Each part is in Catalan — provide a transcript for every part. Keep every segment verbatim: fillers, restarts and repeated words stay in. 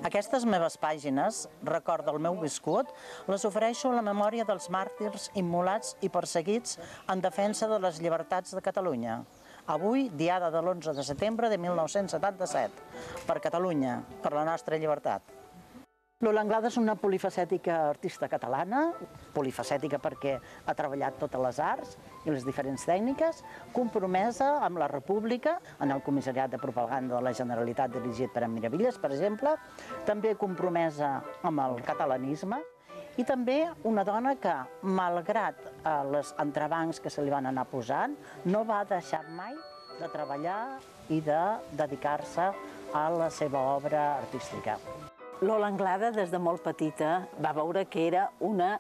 Aquestes meves pàgines, record del meu viscut, les ofereixo a la memòria dels màrtirs immolats i perseguits en defensa de les llibertats de Catalunya. Avui, diada de l'onze de setembre de mil nou-cents setanta-set. Per Catalunya, per la nostra llibertat. Lola Anglada és una polifacètica artista catalana, polifacètica perquè ha treballat totes les arts i les diferents tècniques, compromesa amb la República, en el Comissariat de Propaganda de la Generalitat dirigit per en Miravitlles, per exemple, també compromesa amb el catalanisme, i també una dona que, malgrat els entrebancs que se li van anar posant, no va deixar mai de treballar i de dedicar-se a la seva obra artística. Lola Anglada, des de molt petita, va veure que era una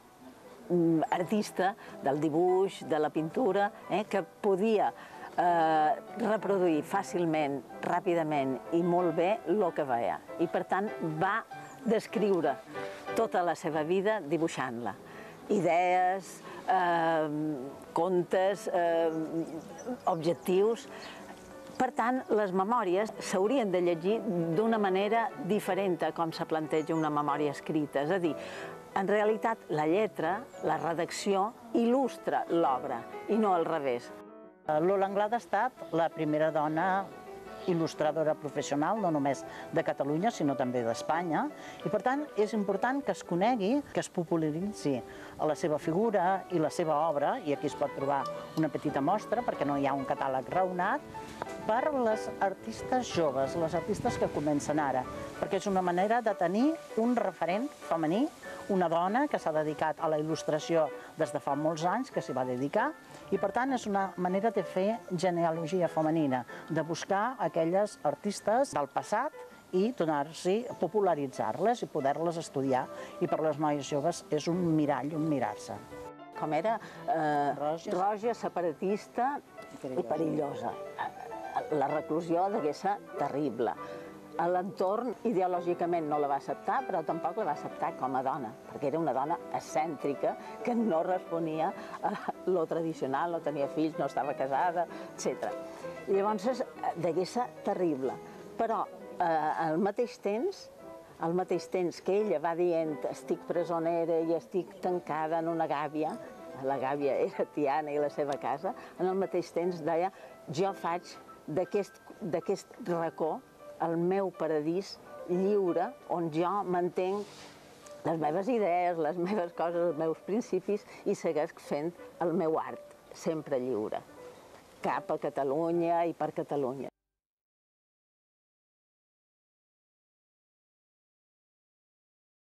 artista del dibuix, de la pintura, eh, que podia eh, reproduir fàcilment, ràpidament i molt bé el que veia. I, per tant, va descriure tota la seva vida dibuixant-la. Idees, eh, contes, eh, objectius. Per tant, les memòries s'haurien de llegir d'una manera diferent a com se planteja una memòria escrita. És a dir, en realitat, la lletra, la redacció, il·lustra l'obra i no al revés. Lola Anglada ha estat la primera dona il·lustradora professional, no només de Catalunya, sinó també d'Espanya, i per tant és important que es conegui, que es popularitzi la seva figura i la seva obra, i aquí es pot trobar una petita mostra, perquè no hi ha un catàleg raonat, per les artistes joves, les artistes que comencen ara, perquè és una manera de tenir un referent femení, una dona que s'ha dedicat a la il·lustració des de fa molts anys, que s'hi va dedicar, i per tant és una manera de fer genealogia femenina, de buscar aquelles artistes del passat i donar-s'hi, popularitzar-les i poder-les estudiar, i per les noies joves és un mirall, un mirar-se. Com era roja, separatista i perillosa. La reclusió degué ser terrible. L'entorn ideològicament no la va acceptar, però tampoc la va acceptar com a dona, perquè era una dona excèntrica que no responia a lo tradicional, no tenia fills, no estava casada, etcètera. I llavors degué ser terrible, però al mateix temps, al mateix temps que ella va dient estic presonera i estic tancada en una gàbia, la gàbia era Tiana i la seva casa, en el mateix temps deia jo faig d'aquest racó el meu paradís lliure, on jo mantenc les meves idees, les meves coses, els meus principis i segueix fent el meu art, sempre lliure, cap a Catalunya i per Catalunya.